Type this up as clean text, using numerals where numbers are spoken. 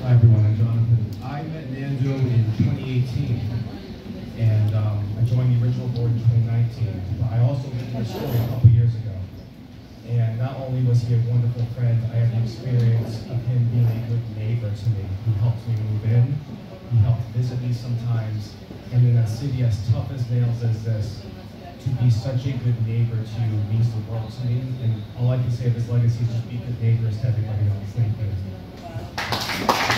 Hi everyone, I'm Jonathan. I met Nando in 2018, and I joined the original board in 2019. But I also met his story a couple years ago. And not only was he a wonderful friend, I had the experience of him being a good neighbor to me. He helped me move in, he helped visit me sometimes, and in a city as tough as nails as this, to be such a good neighbor to you means the world to me. And all I can say of his legacy is just be good neighbors to everybody else. Thank you.